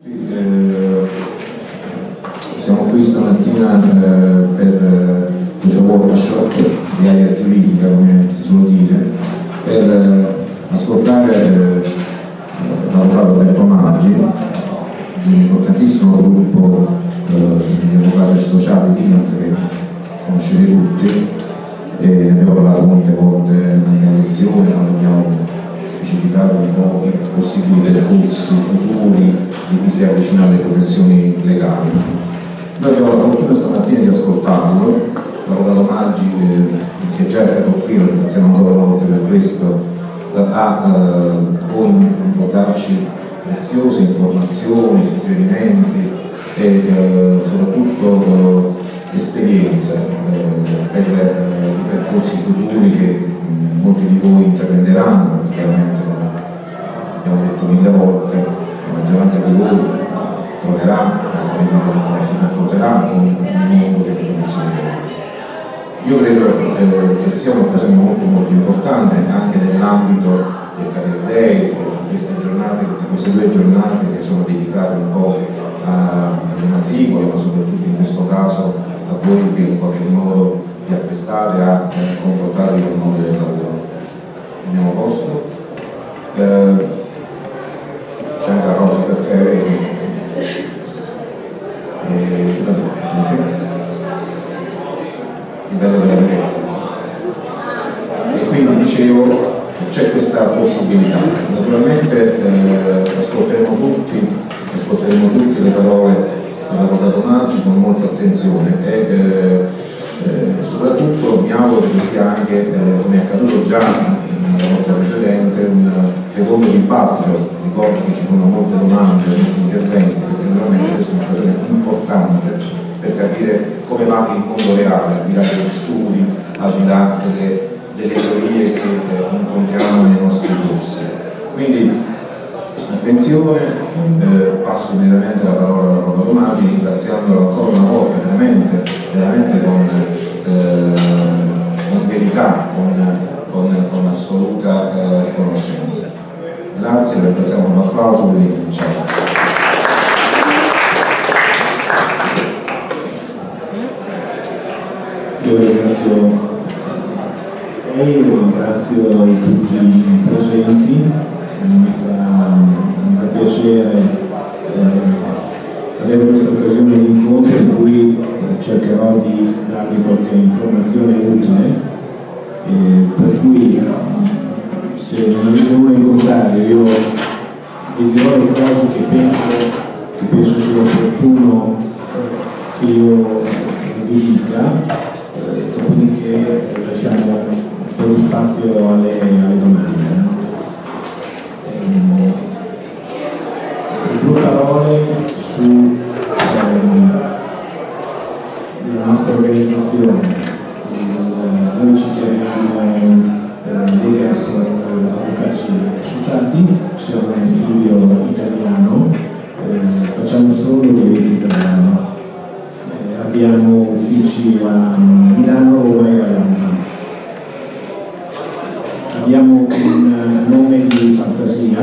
Siamo qui stamattina per questo workshop di area giuridica, come si suol dire, per ascoltare l'avvocato Roberto Maggi, di un importantissimo gruppo di avvocati associati di Linaz che conoscete tutti, e ne abbiamo parlato molte volte anche in lezione, quando abbiamo specificato un po' i possibili percorsi futuri di chi si avvicina alle professioni legali. Noi abbiamo la fortuna stamattina di ascoltarlo, l'avvocato Maggi, che già è stato qui, lo ringraziamo ancora una volta per questo, ha poi darci preziose informazioni, suggerimenti e soprattutto esperienze per i percorsi futuri che molti di voi intraprenderanno. Chiaramente, come abbiamo detto 1000 volte, la maggioranza di voi troverà, si confronterà con il mondo delle professioni legali. Io credo che sia un'occasione molto importante anche nell'ambito del Career Day, di queste giornate, di queste 2 giornate che sono dedicate un po' alle matricole, ma soprattutto in questo caso a voi che in qualche modo vi apprestate a confrontarvi con il mondo del lavoro. Andiamo a posto. C'è anche la cosa per fare. Il bello della diretta. E quindi dicevo, c'è questa possibilità. Naturalmente ascolteremo tutti le parole dell'avvocato Maggi con molta attenzione e soprattutto mi auguro che ci sia anche, come è accaduto già nella volta precedente, un secondo dibattito. Ricordo che ci sono molte domande, molti interventi, perché naturalmente questa è un'occasione importante per capire come va il mondo reale, al di là degli studi, al di là delle teorie che incontriamo nei nostri corsi. Quindi attenzione, passo immediatamente la parola all'avvocato Maggi, ringraziandolo ancora una volta veramente con verità, con assoluta riconoscenza. Grazie, vi ringraziamo con un applauso e ricominciamo. Io ringrazio lei, ringrazio tutti i presenti, mi fa piacere avere questa occasione di incontro in cui cercherò di darvi qualche informazione utile, per cui se non avete nulla in contrario io vi dirò le cose che penso sia opportuno che io vi dica. Dopodiché lasciamo un po' di spazio alle domande. 2 parole su la nostra organizzazione. Noi ci chiamiamo Legas Avvocati Associati, siamo uno studio italiano, facciamo solo diritto italiano. Abbiamo uffici a Milano, Roma e a Roma. Abbiamo un nome di fantasia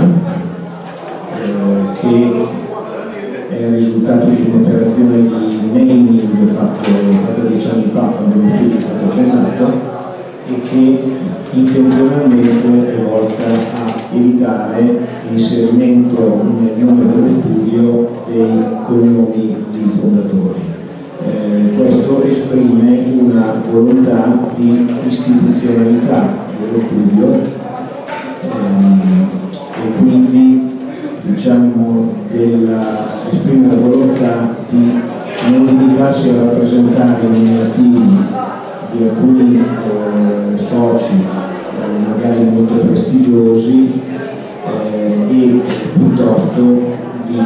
che è il risultato di un'operazione di naming fatta 10 anni fa, quando lo studio è stato fondato, e che intenzionalmente è volta a evitare l'inserimento nel nome dello studio dei cognomi di fondatori. Questo esprime una volontà di istituzionalità dello studio e quindi diciamo esprime la volontà di non limitarsi a rappresentare i nominativi di alcuni soci magari molto prestigiosi e piuttosto di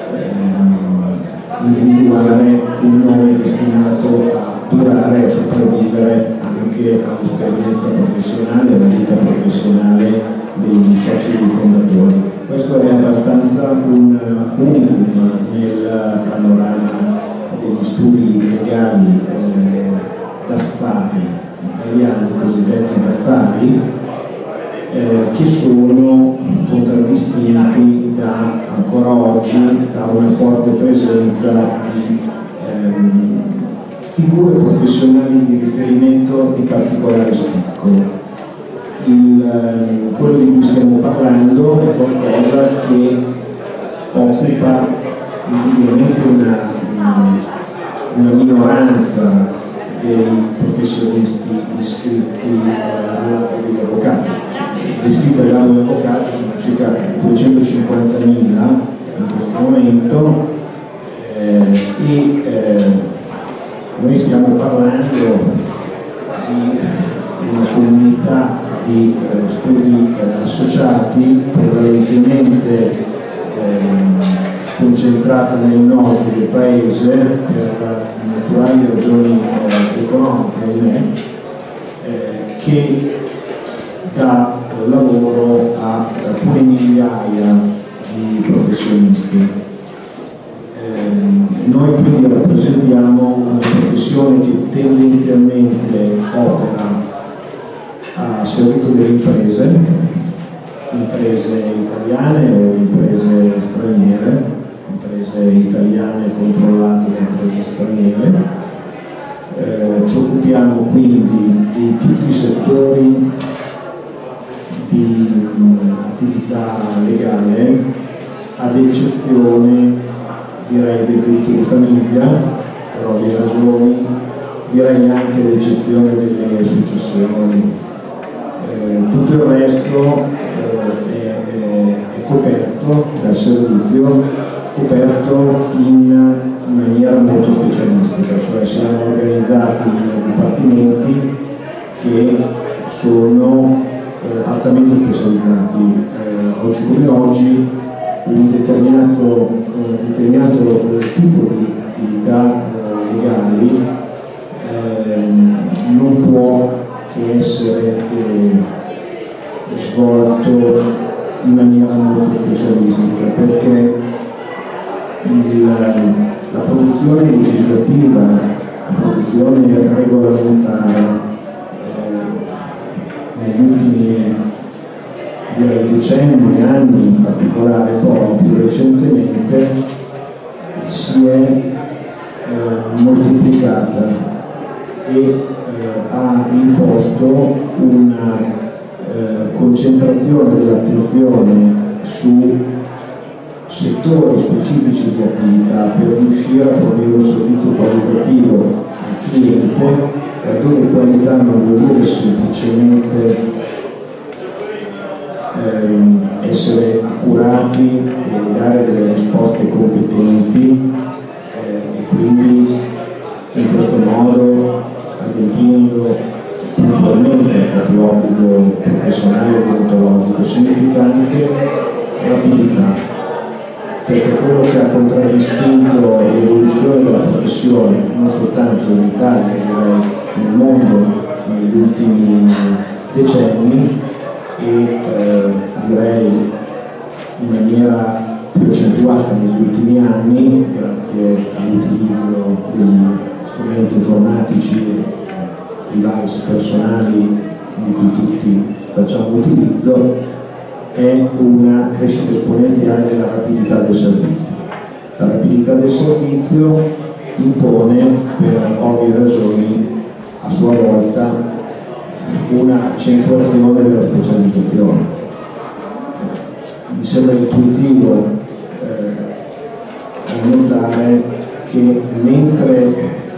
individuare un nome destinato a durare e sopravvivere anche all'esperienza professionale, alla vita professionale dei soci di fondatori. Questo è abbastanza un unicum nel panorama degli studi legali d'affari italiani, cosiddetti d'affari, che sono contraddistinti da ancora oggi ha una forte presenza di figure professionali di riferimento di particolare spicco. Quello di cui stiamo parlando è qualcosa che occupa indubbiamente una minoranza dei professionisti iscritti all'albo degli avvocati. Gli iscritti all'albo degli avvocati sono circa 250.000 in questo momento noi stiamo parlando di una comunità di studi associati prevalentemente concentrata nel nord del paese per naturali ragioni economiche, che dà lavoro a alcune migliaia di professionisti. Noi quindi rappresentiamo una professione che tendenzialmente opera a servizio delle imprese italiane o imprese straniere, imprese italiane controllate da imprese straniere. Ci occupiamo quindi di tutti i settori di attività legale, ad eccezione direi del diritto di famiglia, per ovvie ragioni, direi anche l'eccezione delle successioni. Tutto il resto è coperto dal servizio, coperto in maniera molto specialistica, cioè siamo organizzati in dipartimenti che sono altamente specializzati. Oggi come oggi un determinato tipo di attività legali non può che essere svolto in maniera molto specialistica, perché la produzione legislativa, la produzione regolamentare negli ultimi decenni, anni in particolare, poi più recentemente si è moltiplicata e ha imposto una concentrazione dell'attenzione su settori specifici di attività per riuscire a fornire un servizio qualitativo al cliente, laddove qualità non vuol dire semplicemente essere accurati e dare delle risposte competenti e quindi in questo modo adempiendo puntualmente al proprio obbligo professionale e deontologico. Significa anche rapidità, perché quello che ha contraddistinto l'evoluzione della professione non soltanto in Italia, direi nel mondo negli ultimi decenni, e direi in maniera più accentuata negli ultimi anni, grazie all'utilizzo degli strumenti informatici e device personali di cui tutti facciamo utilizzo, è una crescita esponenziale della rapidità del servizio. La rapidità del servizio impone, per ovvie ragioni, a sua volta una accentuazione della specializzazione. Mi sembra intuitivo notare che mentre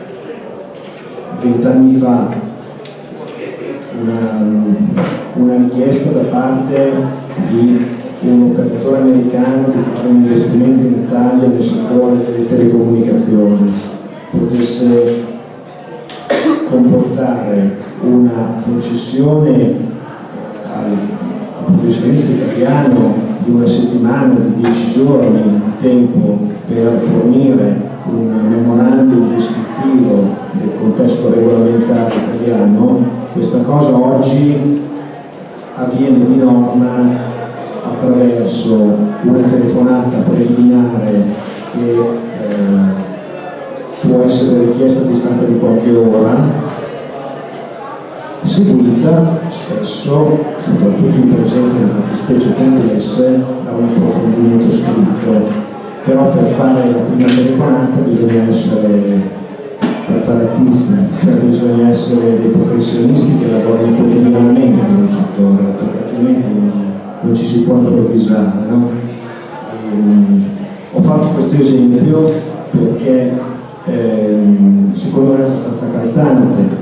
20 anni fa una richiesta da parte di un operatore americano di fare un investimento in Italia nel settore delle telecomunicazioni potesse comportare una concessione al professionista italiano di una settimana, di 10 giorni di tempo per fornire un memorandum descrittivo del contesto regolamentare italiano, questa cosa oggi avviene di norma attraverso una telefonata preliminare che può essere richiesta a distanza di qualche ora, seguita spesso, soprattutto in presenza di fattispecie complesse, da un approfondimento scritto fare la prima telefonata bisogna essere preparatissimi, cioè bisogna essere dei professionisti che lavorano quotidianamente in un settore, perché altrimenti non ci si può improvvisare, no? Ho fatto questo esempio perché secondo me è abbastanza calzante.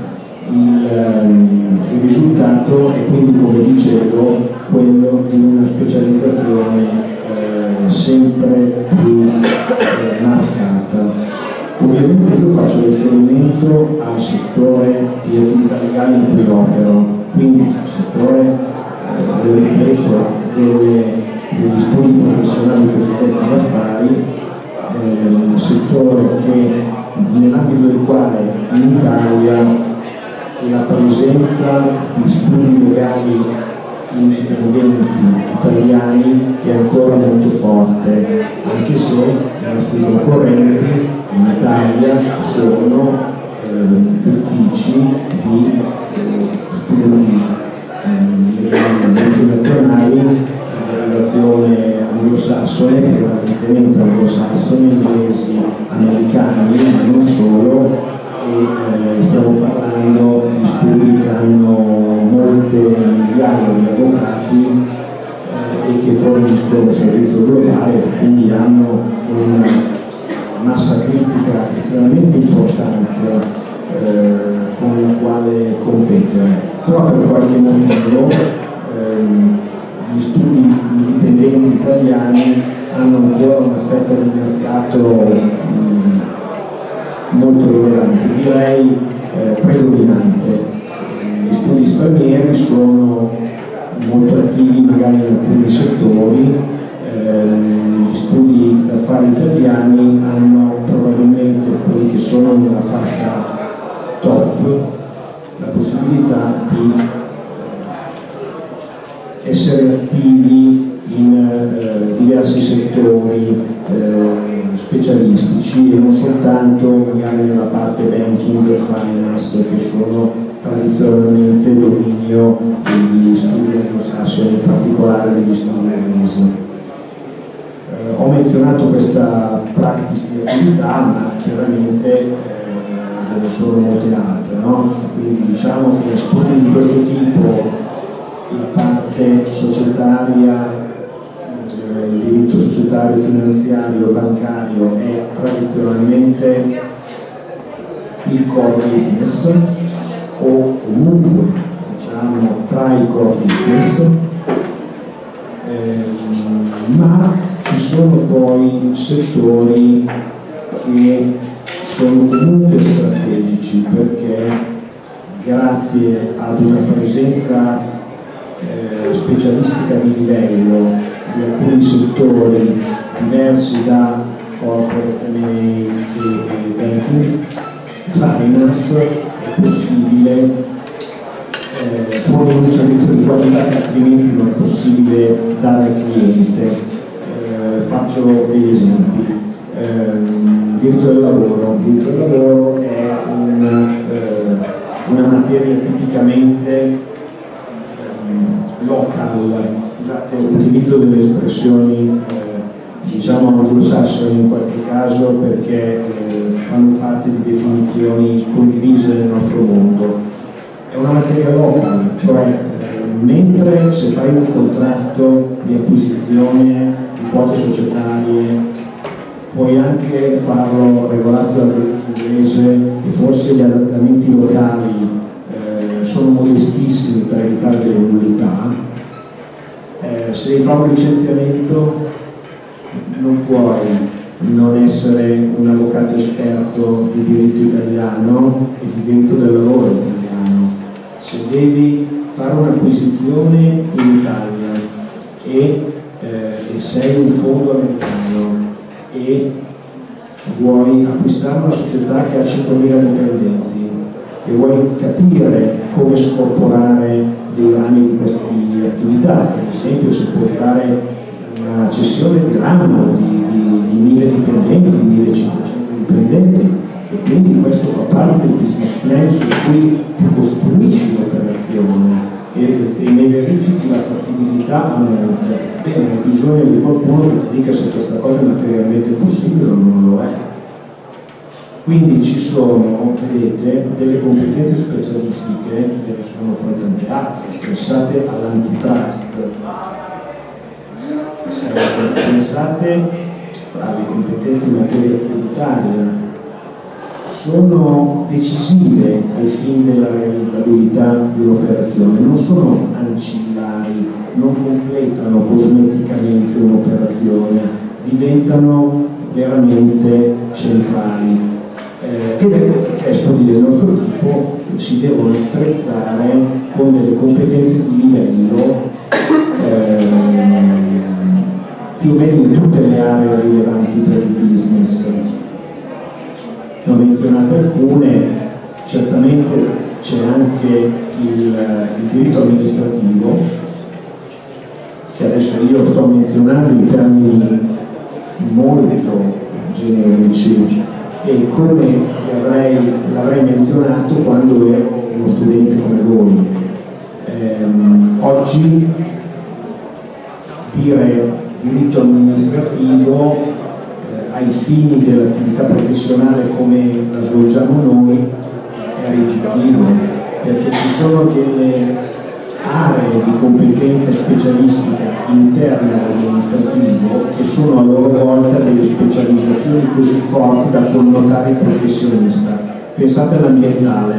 Il risultato è quindi, come dicevo, quello di una specializzazione sempre più marcata. Ovviamente io faccio riferimento al settore di attività legali in cui opero, quindi il settore, ripeto, degli studi professionali cosiddetti d'affari, settore che nell'ambito del quale in Italia la presenza di studi legali indipendenti italiani è ancora molto forte, anche se i nostri concorrenti in Italia sono uffici di studi legali multinazionali di derivazione anglosassone, prevalentemente anglosassoni, inglesi, americani, ma non solo. E stiamo parlando di studi che hanno molte migliaia di avvocati e che forniscono un servizio globale, quindi hanno una massa critica estremamente importante con la quale competere. Però per qualche motivo gli studi indipendenti italiani hanno ancora una fetta di mercato molto rilevante, direi predominante. Gli studi stranieri sono molto attivi magari in alcuni settori, gli studi d'affari italiani hanno probabilmente, quelli che sono nella fascia top, la possibilità di essere attivi in diversi settori specialistici e non soltanto magari nella parte banking e finance, che sono tradizionalmente dominio degli studi anglosassoni, in particolare degli studi inglesi. Ho menzionato questa practice di attività, ma chiaramente ve ne sono molte altre, no? Quindi diciamo che studi di questo tipo, la parte societaria, il diritto societario, finanziario, bancario è tradizionalmente il core business, o comunque diciamo tra i core business, ma ci sono poi settori che sono comunque strategici, perché grazie ad una presenza specialistica di livello di alcuni settori diversi da corporate M&A e banking, finance, è possibile fornire un servizio di qualità che altrimenti non è possibile dare al cliente. Faccio degli esempi. Diritto del lavoro. Il diritto del lavoro è una materia tipicamente local, scusate, utilizzo delle espressioni diciamo anglosassoni in qualche caso, perché fanno parte di definizioni condivise nel nostro mondo. È una materia local, cioè mentre se fai un contratto di acquisizione di quote societarie puoi anche farlo regolato dal diritto inglese e forse gli adattamenti locali sono modestissimi per evitare delle nullità. Se devi fare un licenziamento non puoi non essere un avvocato esperto di diritto italiano e di diritto del lavoro italiano. Se devi fare un'acquisizione in Italia e sei un fondo americano e vuoi acquistare una società che ha 5.000 dipendenti e vuoi capire come scorporare dei rami di queste attività, per esempio se puoi fare una cessione di ramo di 1.000 dipendenti, di 1.500 dipendenti, e quindi questo fa parte del business plan su cui tu costruisci l'operazione. e ne verifichi la fattibilità a monte, bene, hai bisogno di qualcuno che ti dica se questa cosa è materialmente possibile o non lo è. Quindi ci sono, vedete, delle competenze specialistiche, che ne sono poi tante altre. Pensate all'antitrust, pensate alle competenze in materia tributaria, sono decisive ai fini della realizzabilità di un'operazione, non sono ancillari, non completano cosmeticamente un'operazione, diventano veramente centrali. Ed ecco perché studi del nostro tipo si devono attrezzare con delle competenze di livello più o meno in tutte le aree rilevanti per il business. Ne ho menzionate alcune, certamente c'è anche il diritto amministrativo, che adesso io sto menzionando in termini molto generici e come l'avrei menzionato quando ero uno studente come voi. Oggi dire diritto amministrativo ai fini dell'attività professionale come la svolgiamo noi è riduttivo, perché ci sono delle aree di competenza specialistica interne all'amministrativo che sono a loro volta delle specializzazioni così forti da connotare il professionista. Pensate all'ambientale.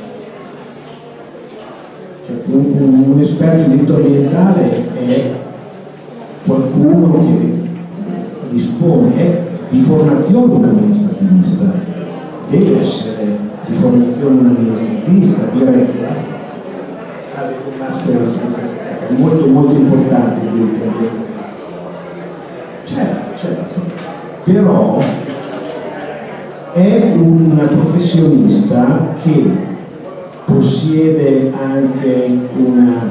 Un esperto di diritto ambientale è qualcuno che dispone di formazione un amministrativista, deve essere di formazione un amministrativista, diretta, avere un master, è molto molto importante il diritto ambientale. Certo, però è un professionista che possiede anche una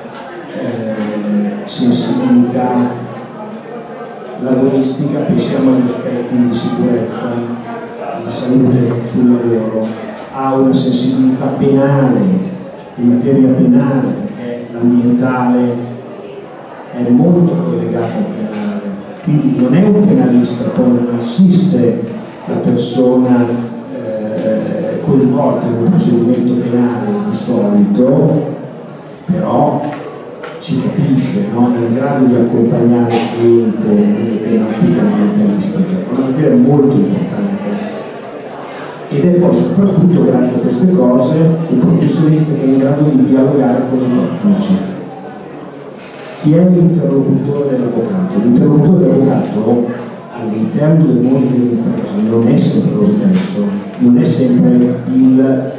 sensibilità lavoristica, pensiamo agli aspetti di sicurezza, di salute sul lavoro, ha una sensibilità penale, in materia penale, perché l'ambientale è molto collegato al penale, quindi non è un penalista, poi non assiste la persona coinvolta in un procedimento penale di solito, però ci capisce, no? È in grado di accompagnare il cliente nelle tematiche ambientalistiche, è una materia molto importante. Ed è poi soprattutto grazie a queste cose un professionista che è in grado di dialogare con i tecnici. Chi è l'interlocutore dell'avvocato? L'interlocutore dell'avvocato all'interno del mondo dell'impresa non è sempre lo stesso, non è sempre il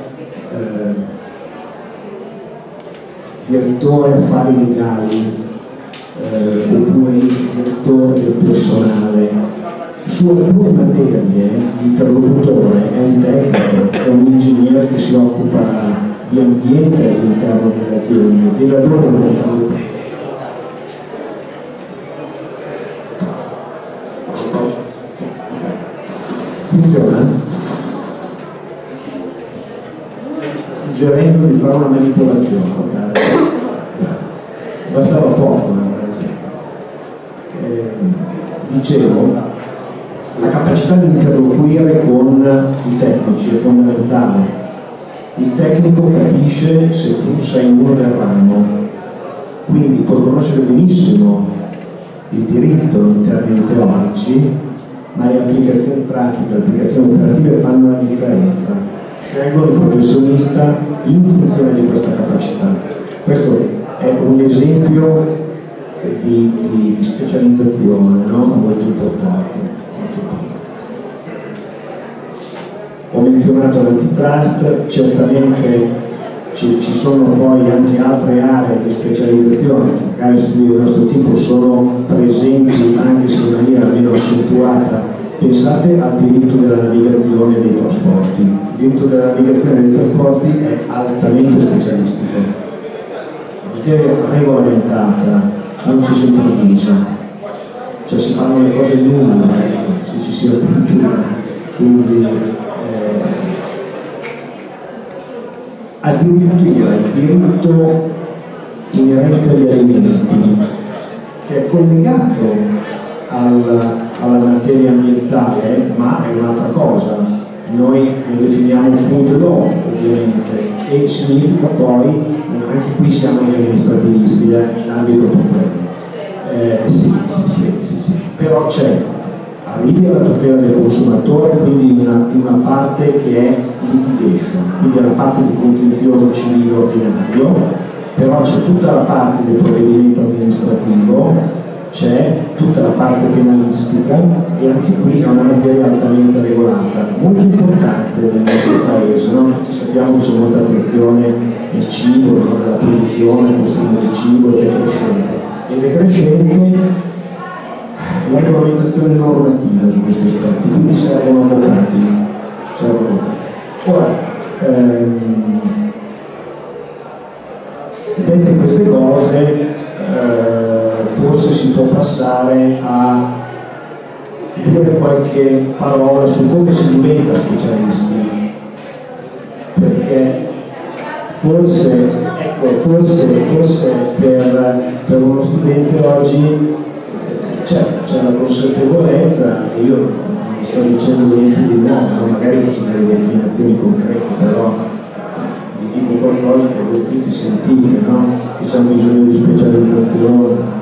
direttore affari legali oppure il direttore del personale. Su alcune materie l'interlocutore è un tecnico, è un ingegnere che si occupa di ambiente all'interno delle aziende, deve allora portare. Funziona? Suggerendo di fare una manipolazione, ok? Grazie. Bastava poco, dicevo, la capacità di interloquire con i tecnici è fondamentale. Il tecnico capisce se tu sei uno del ramo, quindi puoi conoscere benissimo il diritto in termini teorici, ma le applicazioni pratiche, le applicazioni operative fanno la differenza. Scelgono il professionista in funzione di questa capacità. Questo è un esempio di specializzazione, no? Molto importante. Ho menzionato l'antitrust, certamente ci sono poi anche altre aree di specializzazione che magari studi del nostro tipo sono presenti anche se in maniera meno accentuata. Pensate al diritto della navigazione e dei trasporti. Il diritto della navigazione e dei trasporti è altamente specialistico, è regolamentata, non ci si improvvisa, cioè si fanno le cose in uno, se ci si avventura, quindi addirittura il diritto inerente agli alimenti, che è collegato alla materia ambientale, ma è un'altra cosa. Noi lo definiamo food law, ovviamente, e significa poi, anche qui siamo gli amministrativisti, l'ambito proprio. Sì. Però c'è, arrivi alla tutela del consumatore, quindi una parte che è litigation, quindi è la parte di contenzioso civile ordinario, però c'è tutta la parte del provvedimento amministrativo, c'è tutta la parte penalistica e anche qui è una materia altamente regolata, molto importante nel nostro paese, no? Tutti sappiamo che c'è molta attenzione nel cibo, no? Nella produzione, nel consumo del cibo ed è crescente la regolamentazione normativa su questi aspetti, quindi servono avvocati. Ora, dette queste cose, forse si può passare a dire qualche parola su come si diventa specialisti, perché forse per uno studente oggi c'è la consapevolezza, e io non sto dicendo niente di nuovo, magari faccio delle declinazioni concrete, però vi dico qualcosa che voi tutti sentite, no? Che c'è bisogno di specializzazione.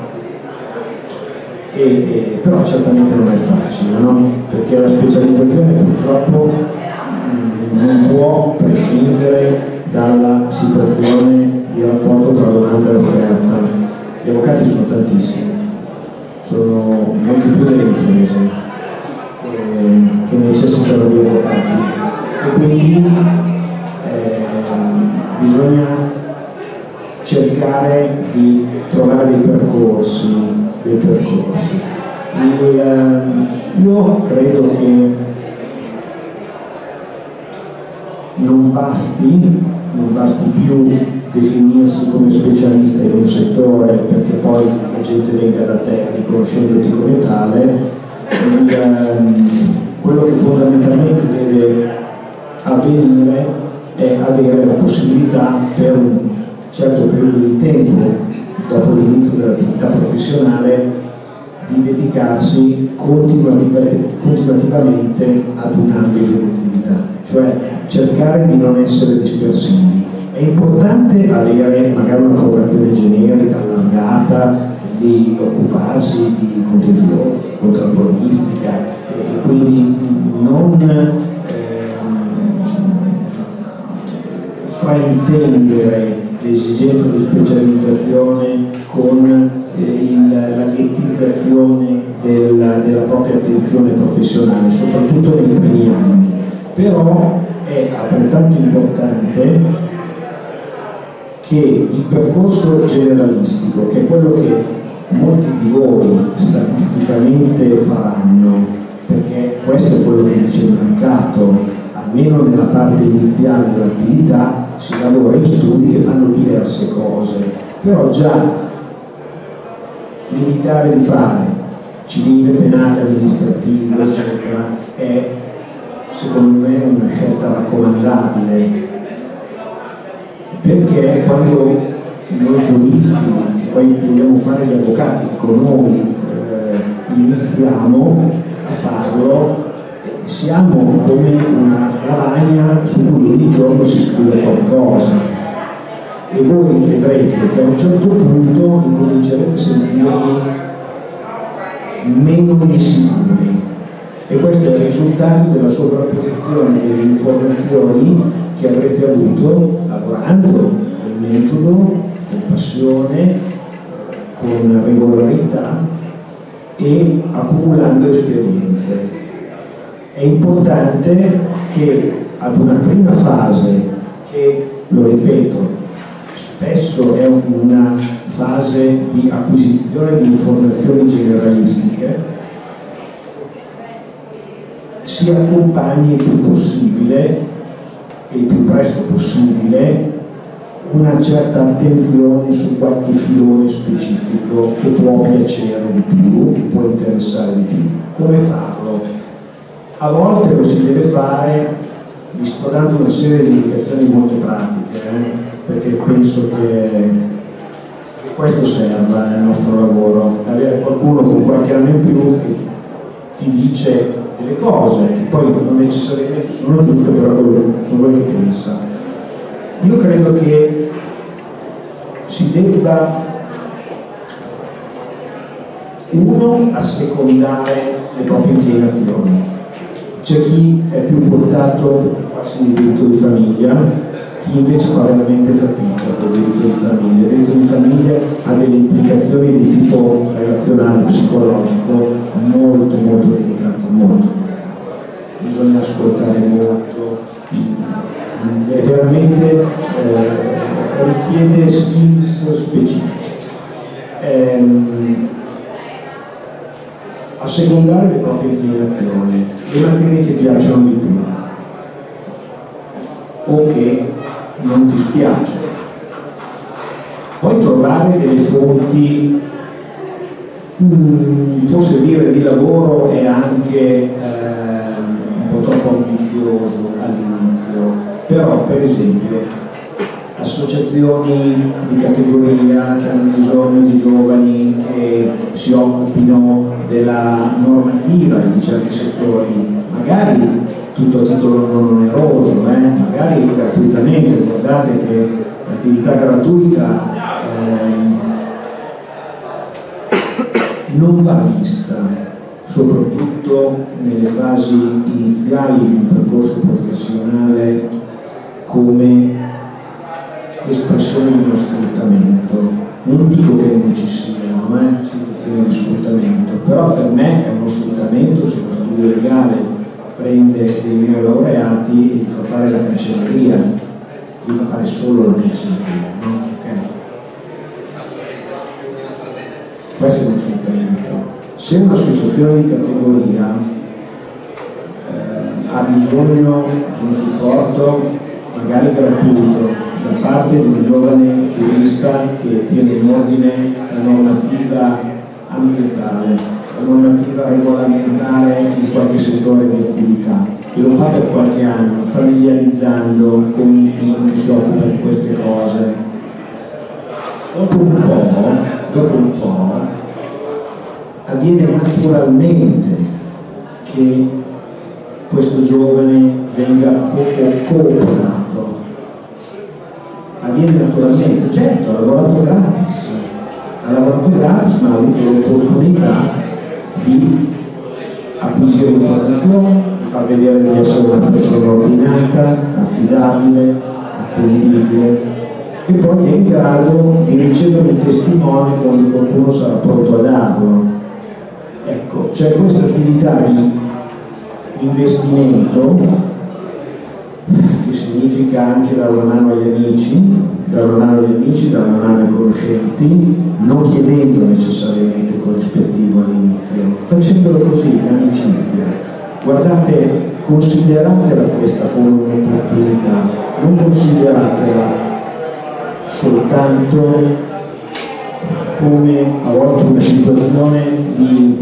Però certamente non è facile, no? Perché la specializzazione purtroppo non può prescindere dalla situazione di rapporto tra domanda e offerta. Gli avvocati sono tantissimi, sono molti più delle imprese che necessitano di avvocati, e quindi bisogna cercare di trovare dei percorsi. Io credo che non basti più definirsi come specialista in un settore perché poi la gente venga da te riconoscendoti come tale. Quello che fondamentalmente deve avvenire è avere la possibilità per un certo periodo di tempo dopo l'inizio dell'attività professionale di dedicarsi continuativamente ad un ambito di attività, cioè cercare di non essere dispersivi. È importante avere magari una formazione generica, allargata, di occuparsi di contenzioso, contrattualistica, e quindi non fraintendere l'esigenza di specializzazione con la ghettizzazione della propria attenzione professionale, soprattutto nei primi anni. Però è altrettanto importante che il percorso generalistico, che è quello che molti di voi statisticamente faranno, perché questo è quello che dice il mercato, almeno nella parte iniziale dell'attività si lavora in studi che fanno diverse cose, però già limitare di fare civile, penale, amministrativo, eccetera, è secondo me una scelta raccomandabile, perché quando noi giuristi, poi dobbiamo fare gli avvocati, economi, iniziamo a farlo, siamo come una lavagna su cui ogni giorno si scrive qualcosa, e voi vedrete che a un certo punto incomincerete a sentirvi meno insicuri, e questo è il risultato della sovrapposizione delle informazioni che avrete avuto lavorando con metodo, con passione, con regolarità e accumulando esperienze. È importante che ad una prima fase, che lo ripeto, spesso è una fase di acquisizione di informazioni generalistiche, si accompagni il più possibile e il più presto possibile una certa attenzione su qualche filone specifico che può piacere di più, che può interessare di più. Come farlo? A volte lo si deve fare, vi sto dando una serie di indicazioni molto pratiche, perché penso che Questo serve nel nostro lavoro, avere qualcuno con qualche anno in più che ti dice delle cose che poi non necessariamente sono giuste, però sono quello che pensa. Io credo che si debba uno assecondare le proprie inclinazioni. C'è chi è più portato al diritto di famiglia, chi invece fa veramente fatica con il diritto di famiglia. Il diritto di famiglia ha delle implicazioni di tipo relazionale, psicologico molto delicate, bisogna ascoltare molto, è veramente richiede skills specifiche. Assecondare le proprie inclinazioni, le materie che piacciono di più o che non ti spiace, poi trovare delle fonti, forse dire di lavoro è anche un po' troppo ambizioso all'inizio, però per esempio associazioni di categoria che hanno bisogno di giovani che si occupino della normativa di certi settori, magari tutto a titolo non oneroso, magari gratuitamente. Guardate che l'attività gratuita non va vista, soprattutto nelle fasi iniziali di un percorso professionale, come espressione di uno sfruttamento. Non dico che non ci siano situazioni di sfruttamento, però per me è uno sfruttamento se lo studio legale prende dei neolaureati e gli fa fare la cancelleria, gli fa fare solo la cancelleria, no? Okay. Questo è uno sfruttamento. Se un'associazione di categoria ha bisogno di un supporto magari gratuito da parte di un giovane giurista che tiene in ordine la normativa ambientale, la normativa regolamentare in qualche settore di attività, e lo fa per qualche anno, familiarizzando con un team che si occupa di queste cose, dopo un po' avviene naturalmente che questo giovane venga cooptato. Avviene naturalmente, certo, ha lavorato gratis, ma ha avuto l'opportunità di acquisire informazioni, di far vedere di essere una persona ordinata, affidabile, attendibile, che poi è in grado di ricevere un testimone quando qualcuno sarà pronto a darlo. Ecco, c'è questa attività di investimento che significa anche dare una mano agli amici, dare una mano ai conoscenti, non chiedendo necessariamente corrispettivo all'inizio, facendolo così in amicizia. Guardate, consideratela questa come un'opportunità, non consideratela soltanto come a volte una situazione di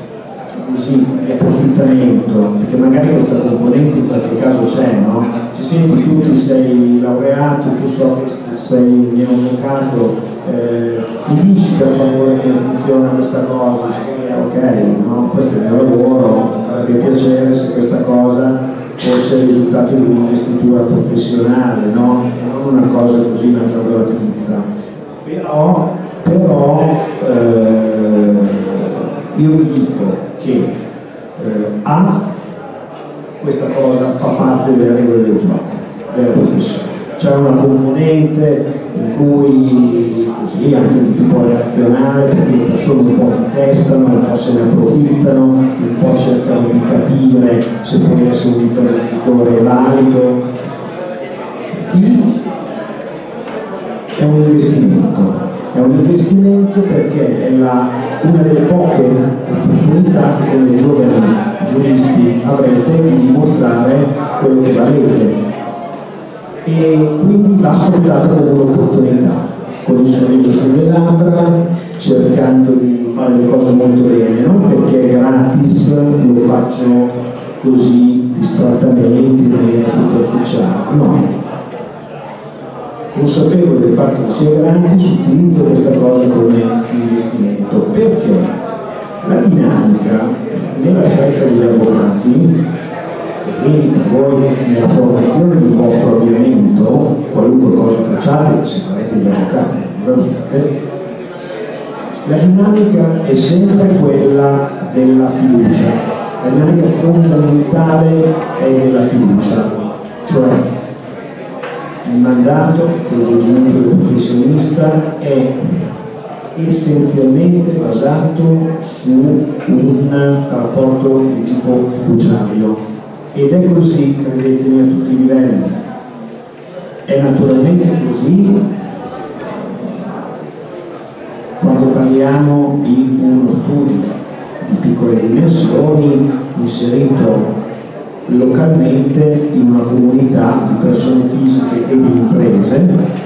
approfittamento, perché magari questa componente in qualche caso c'è, no? Ci senti, tu ti sei laureato, tu so che sei neoavvocato, mi dici per favore come funziona questa cosa? Ok, no? Questo è il mio lavoro, mi farebbe piacere se questa cosa fosse il risultato di un'investitura professionale, no? Non una cosa così mangiando la pizza. Però io vi dico che questa cosa fa parte delle regole del gioco, della professione. C'è una componente in cui, così, anche di tipo relazionale, per cui le persone un po' ti testano, un po' se ne approfittano, un po' cercano di capire se può essere un interlocutore valido. È un investimento perché è una delle poche opportunità che come giovani giuristi avrete di dimostrare quello che valete, e quindi va sfruttata come un'opportunità, con il sorriso sulle labbra, cercando di fare le cose molto bene, non perché è gratis, lo faccio così distrattamente, in maniera superficiale, no. consapevole del fatto che sia gratis, utilizzo questa cosa come investimento, perché la dinamica nella scelta degli avvocati, e quindi per voi nella formazione del vostro avviamento, qualunque cosa facciate, se farete gli avvocati, naturalmente, la dinamica è sempre quella della fiducia. La dinamica fondamentale è della fiducia, cioè il mandato, il svolgimento del professionista è essenzialmente basato su un rapporto di tipo fiduciario, ed è così, credetemi, a tutti i livelli. È naturalmente così quando parliamo di uno studio di piccole dimensioni inserito localmente in una comunità di persone fisiche e di imprese,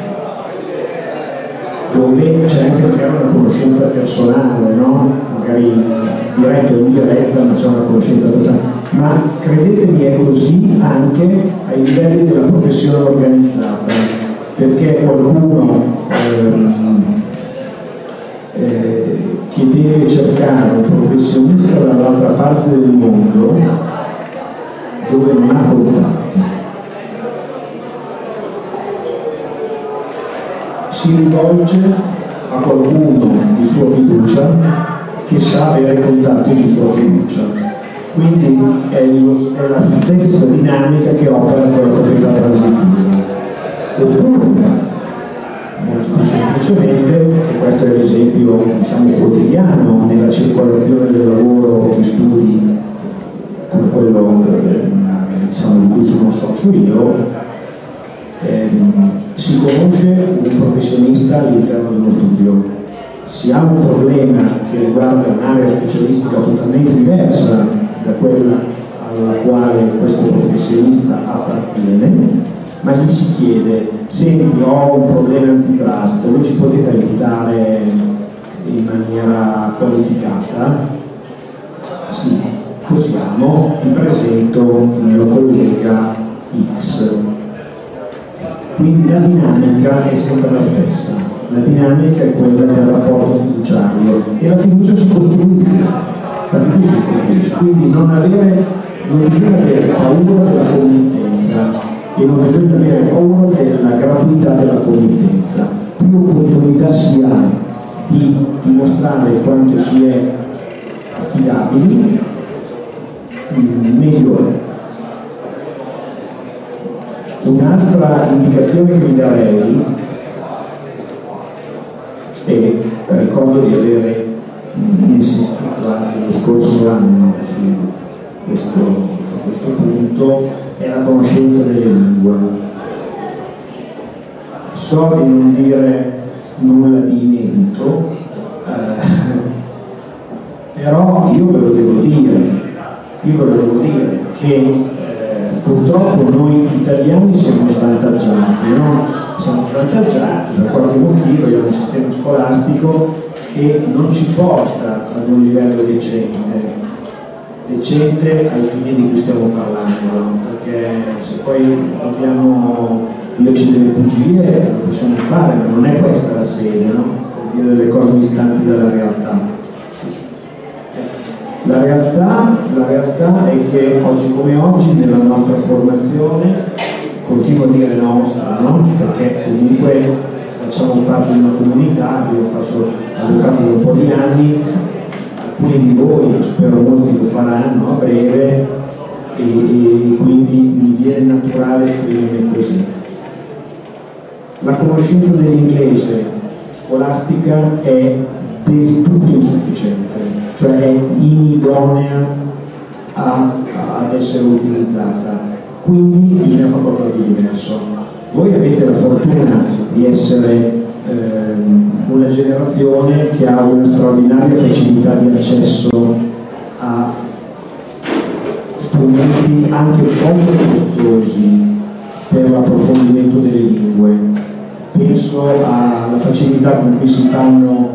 dove c'è anche magari una conoscenza personale, no? Magari diretta o indiretta, ma c'è una conoscenza personale. Ma credetemi, è così anche ai livelli della professione organizzata, perché qualcuno che deve cercare un professionista dall'altra parte del mondo dove non ha contatti, si rivolge a qualcuno di sua fiducia che sa avere contatti di sua fiducia, quindi è la stessa dinamica che opera con la proprietà transitiva. Oppure molto più semplicemente, e questo è l'esempio, diciamo, quotidiano nella circolazione del lavoro di studi come quello diciamo, di cui sono socio io, si conosce un professionista all'interno di uno studio, si ha un problema che riguarda un'area specialistica totalmente diversa da quella alla quale questo professionista appartiene, ma gli si chiede: senti, ho un problema antitrust, voi ci potete aiutare in maniera qualificata? Sì, possiamo, ti presento il mio collega X. Quindi la dinamica è sempre la stessa, la dinamica è quella del rapporto fiduciario, e la fiducia si costruisce, quindi non bisogna avere paura della committenza e non bisogna avere paura della gratuità della committenza. Più opportunità si ha di dimostrare quanto si è affidabili, meglio è. Un'altra indicazione che vi darei, e ricordo di avere insistito anche lo scorso anno su questo punto, è la conoscenza delle lingue. So di non dire nulla di inedito, però io ve lo devo dire che purtroppo noi italiani siamo svantaggiati, no? Siamo svantaggiati per qualche motivo. Abbiamo un sistema scolastico che non ci porta ad un livello decente ai fini di cui stiamo parlando, perché se poi dobbiamo dirci delle bugie lo possiamo fare, ma non è questa la sede, no? Per dire delle cose distanti dalla realtà. La realtà è che oggi come oggi nella nostra formazione, continuo a dire nostra, no? Perché comunque facciamo parte di una comunità, io faccio avvocato da un po' di anni, alcuni di voi, spero molti lo faranno a breve, e quindi mi viene naturale esprimermi così. La conoscenza dell'inglese scolastica è del tutto insufficiente, cioè è inidonea ad essere utilizzata, quindi bisogna fare qualcosa di diverso. Voi avete la fortuna di essere una generazione che ha una straordinaria facilità di accesso a strumenti anche poco costosi per l'approfondimento delle lingue. Penso alla facilità con cui si fanno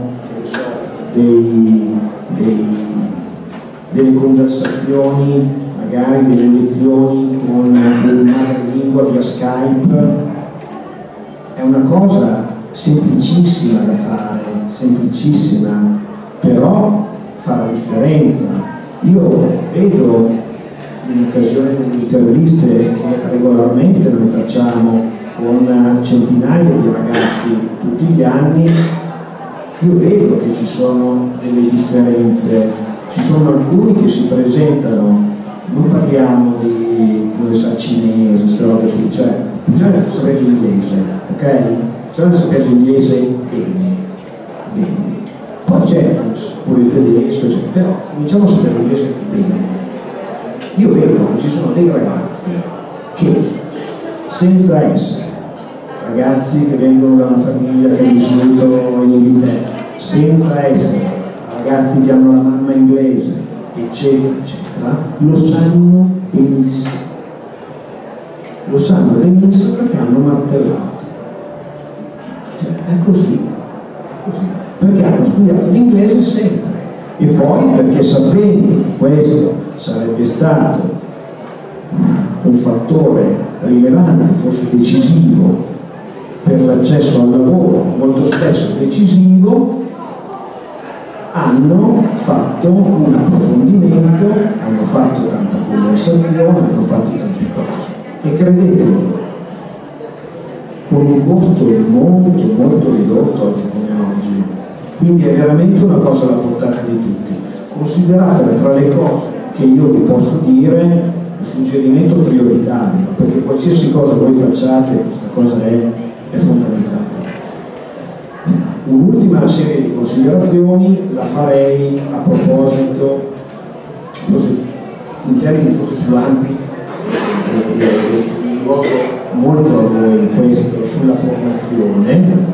delle conversazioni, magari delle lezioni con una madrelingua via Skype. è una cosa semplicissima da fare, semplicissima, però fa la differenza. Io vedo in occasione delle interviste che regolarmente noi facciamo con centinaia di ragazzi tutti gli anni, io vedo che ci sono delle differenze, ci sono alcuni che si presentano, non parliamo di, come sa, cinese, cioè bisogna sapere l'inglese, ok? Bisogna sapere l'inglese bene, bene. Poi c'è pure il tedesco, però cominciamo a sapere l'inglese bene. Io vedo che ci sono dei ragazzi che, senza essere ragazzi che vengono da una famiglia che ha vissuto in Inghilterra, senza essere ragazzi che hanno la mamma inglese, eccetera, eccetera, lo sanno benissimo. Lo sanno benissimo perché hanno martellato. Cioè, è così, perché hanno studiato l'inglese sempre. E poi perché sapendo questo sarebbe stato un fattore rilevante, forse decisivo per l'accesso al lavoro, molto spesso decisivo, hanno fatto un approfondimento, hanno fatto tanta conversazione, hanno fatto tante cose. E credetemi, con un costo molto molto ridotto oggi come oggi. Quindi è veramente una cosa alla portata di tutti. Consideratela tra le cose che io vi posso dire un suggerimento prioritario, perché qualsiasi cosa voi facciate, questa cosa è fondamentale. Un'ultima serie di considerazioni la farei a proposito, forse in termini forse più ampi, mi rivolgo molto a voi in questo, sulla formazione,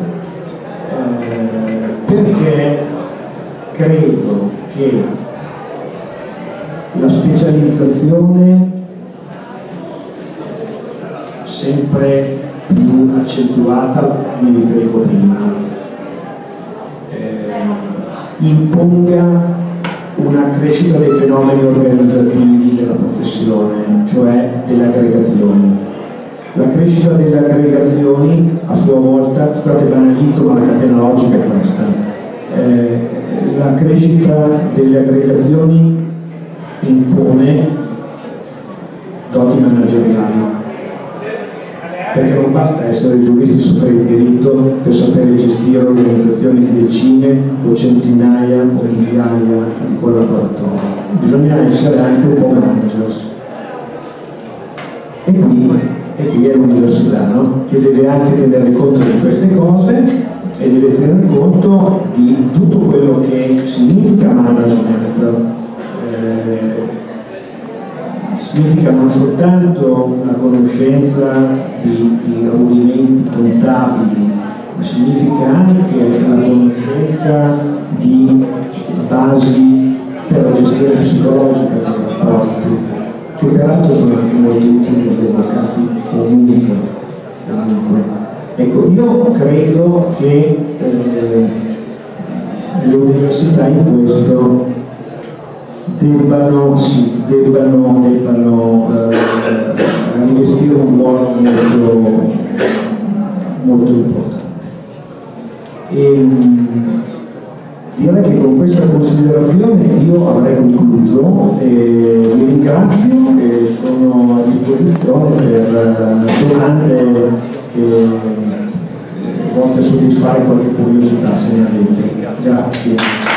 perché credo che la specializzazione sempre più accentuata, mi riferivo prima, imponga una crescita dei fenomeni organizzativi della professione, cioè delle aggregazioni. La crescita delle aggregazioni a sua volta, scusate banalizzo ma la catena logica è questa, la crescita delle aggregazioni impone doti manageriali, perché non basta essere giuristi e sapere il diritto per sapere gestire organizzazioni di decine o centinaia o migliaia di collaboratori, bisogna essere anche un po' managers. E qui è l'università, no? Che deve anche tenere conto di queste cose e deve tenere conto di tutto quello che significa management. Significa non soltanto la conoscenza di rudimenti contabili, ma significa anche la conoscenza di basi per la gestione psicologica dei rapporti, che peraltro sono anche molto utili agli avvocati comunque. Ecco, io credo che le università in questo debbano rivestire un ruolo molto importante. E direi che con questa considerazione io avrei concluso e vi ringrazio e sono a disposizione per domande che volte a soddisfare qualche curiosità se ne avete. Grazie.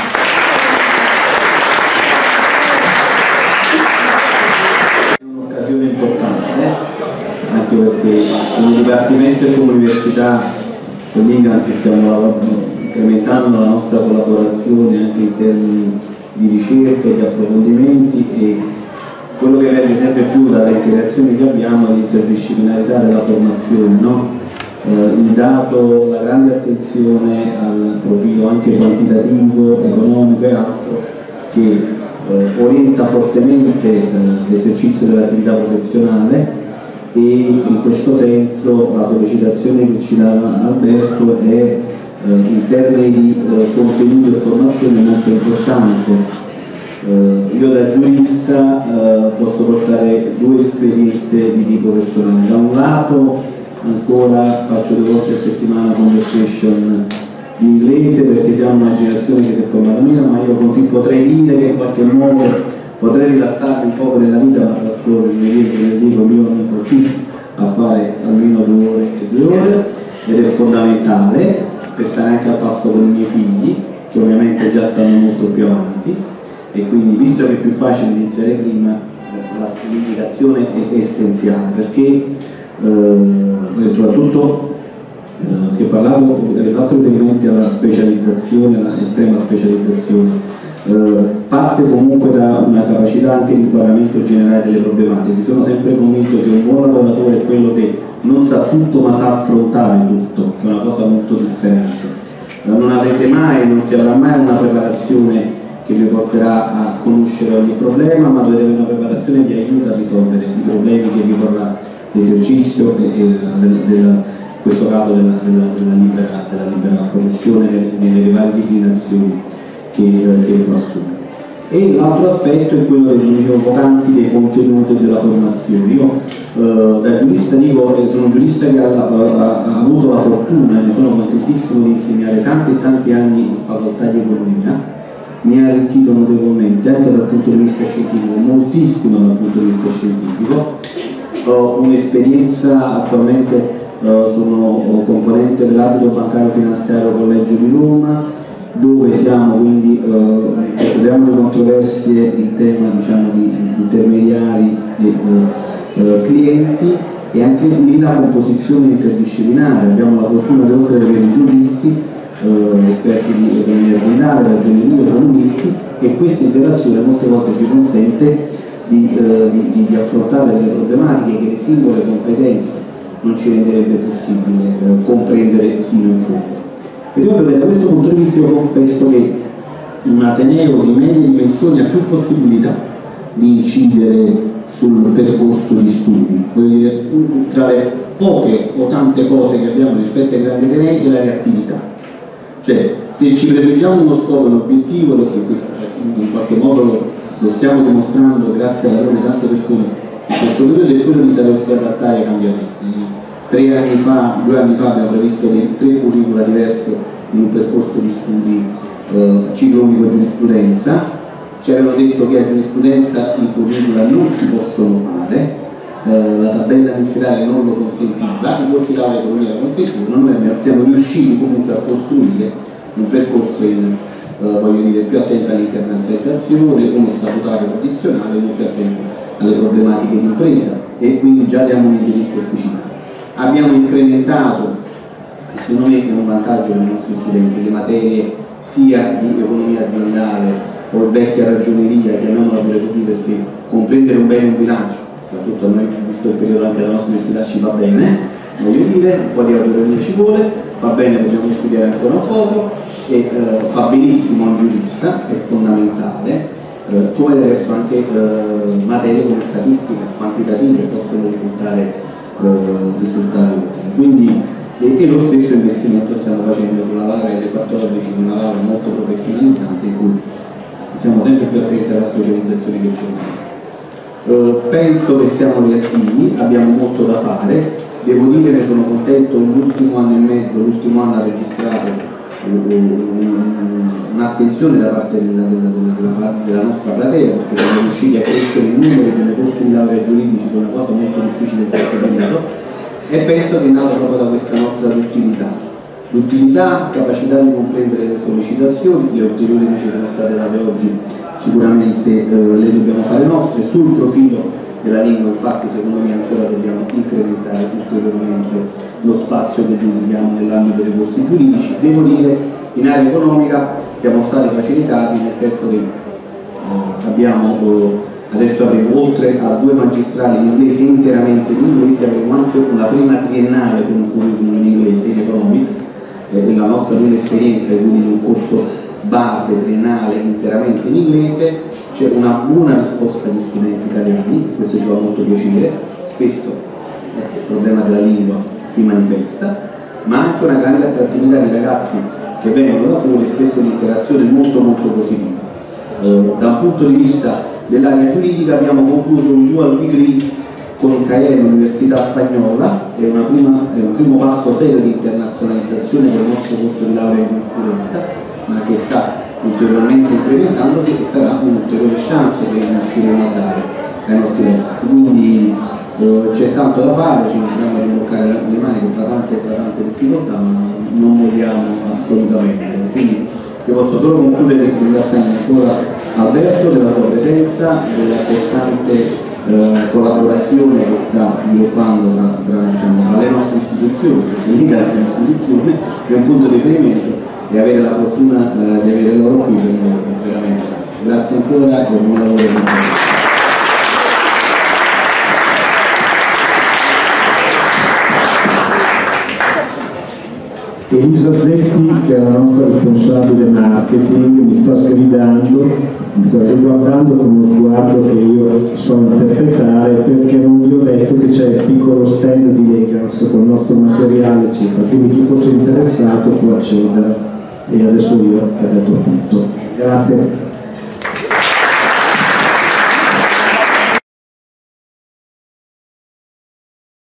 Importante, anche perché come Dipartimento e come Università con l'Ingrams stiamo incrementando la nostra collaborazione anche in termini di ricerca e di approfondimenti, e quello che emerge sempre più dalle interazioni che abbiamo è l'interdisciplinarità della formazione, no? Il dato, la grande attenzione al profilo anche quantitativo, economico e altro, che orienta fortemente l'esercizio dell'attività professionale, e in questo senso la sollecitazione che ci dava Alberto è in termini di contenuto e formazione molto importante. Io da giurista posso portare due esperienze di tipo personale. Da un lato ancora faccio 2 volte a settimana conversation di inglese perché siamo una generazione che si è formata meno, ma io potrei dire che in qualche modo potrei rilassarmi un po' nella vita, ma trascorrere il mio amico a fare almeno 2 ore e 2 ore, ed è fondamentale per stare anche al passo con i miei figli, che ovviamente già stanno molto più avanti, e quindi visto che è più facile iniziare prima, la semplificazione è essenziale, perché soprattutto si è parlato, avete fatto riferimento alla specializzazione, alla estrema specializzazione, parte comunque da una capacità anche di inquadramento generale delle problematiche. Sono sempre convinto che un buon lavoratore è quello che non sa tutto ma sa affrontare tutto, che è una cosa molto differente. Non avrete mai, non si avrà mai una preparazione che vi porterà a conoscere ogni problema, ma dovete avere una preparazione che vi aiuta a risolvere i problemi che vi porrà l'esercizio in questo caso della libera professione nelle varie declinazioni che può assumere. E l'altro aspetto è quello che dicevo poc'anzi dei contenuti della formazione. Io da giurista dico, sono un giurista che ha avuto la fortuna, e ne sono contentissimo di insegnare tanti anni in facoltà di economia, mi ha arricchito notevolmente anche dal punto di vista scientifico, moltissimo dal punto di vista scientifico. Ho un'esperienza, attualmente sono componente dell'ambito bancario finanziario Collegio di Roma, dove siamo quindi parliamo di controversie in tema, diciamo, di intermediari e clienti, e anche lì la composizione interdisciplinare. Abbiamo la fortuna di oltre ad avere giuristi, esperti di economia aziendale, ragioneria, economisti, e questa interazione molte volte ci consente di affrontare delle problematiche che le singole competenze non ci renderebbe possibile comprendere sino in fondo. Ed io da questo punto di vista io confesso che un ateneo di medie dimensioni ha più possibilità di incidere sul percorso di studi. Voglio dire, tra le poche o tante cose che abbiamo rispetto ai grandi atenei è la reattività. Cioè, se ci prefiggiamo uno scopo, un obiettivo, in qualche modo lo stiamo dimostrando grazie al lavoro di tante persone in questo periodo, è quello di sapersi adattare ai cambiamenti. 2 anni fa abbiamo previsto 3 curricula diverse in un percorso di studi ciclo unico giurisprudenza. Ci avevano detto che a giurisprudenza i curricula non si possono fare, la tabella ministeriale non lo consentiva, i corsi di laurea economia lo consentivano. Noi siamo riusciti comunque a costruire un percorso voglio dire, più attento all'internazionalizzazione, uno statutario tradizionale, uno più attento alle problematiche di impresa, e quindi già diamo un indirizzo specifico. Abbiamo incrementato, e secondo me è un vantaggio per i nostri studenti, le materie sia di economia aziendale o vecchia ragioneria, chiamiamola pure così, perché comprendere un bene un bilancio, soprattutto a noi, visto il periodo anche della nostra università, ci va bene, voglio dire, un po' di autonomia ci vuole, va bene, dobbiamo studiare ancora un poco, e fa benissimo un giurista, è fondamentale, come del resto anche materie come statistica, quantitative possono risultare utili. Quindi, e lo stesso investimento stiamo facendo sulla laurea L14, una laurea molto professionalizzante in cui siamo sempre più attenti alla specializzazione che ci interessa. Penso che siamo reattivi, abbiamo molto da fare, devo dire ne sono contento, l'ultimo anno e mezzo, l'ultimo anno ha registrato un'attenzione da parte della nostra platea, perché siamo riusciti a crescere il numero delle corsi di laurea giuridici, che è una cosa molto difficile in questo periodo, e penso che è nato proprio da questa nostra l'utilità, capacità di comprendere le sollecitazioni, le ulteriori che ci sono state date oggi sicuramente le dobbiamo fare nostre. Sul profilo della lingua infatti secondo me ancora dobbiamo incrementare ulteriormente lo spazio che dedichiamo nell'ambito dei corsi giuridici. Devo dire, in area economica siamo stati facilitati, nel senso che adesso avremo, oltre a 2 magistrali in inglese interamente in inglese, avremo anche una prima triennale con un curriculum in inglese, in economics, la nostra prima esperienza, quindi un corso base triennale interamente in inglese. C'è una buona risposta agli studenti italiani, questo ci fa molto piacere, spesso il problema della lingua si manifesta, ma anche una grande attrattività di ragazzi che vengono da fuori, spesso un'interazione molto positiva. Da un punto di vista dell'area giuridica abbiamo concluso un dual degree con CAEL, l'Università Spagnola, è un primo passo serio di internazionalizzazione del nostro corso di laurea in giurisprudenza, ma che sta ulteriormente incrementandosi e sarà un'ulteriore chance che riusciremo a dare ai nostri ragazzi. Quindi c'è tanto da fare, ci dobbiamo rimboccare le maniche tra tante difficoltà, ma non vogliamo assolutamente. Quindi io posso solo concludere ringraziando ancora Alberto della sua presenza, della costante collaborazione che sta sviluppando tra le nostre istituzioni, perché l'IGA è un'istituzione, è un punto di riferimento, e avere la fortuna di avere loro qui per noi veramente. Grazie ancora e buon lavoro per voi. Elisa Zetti, che è la nostra responsabile marketing, mi sta sgridando, mi sta guardando con uno sguardo che io so interpretare, perché non vi ho detto che c'è il piccolo stand di Legans con il nostro materiale eccetera, quindi chi fosse interessato può accedere. E adesso io ho detto tutto. Grazie.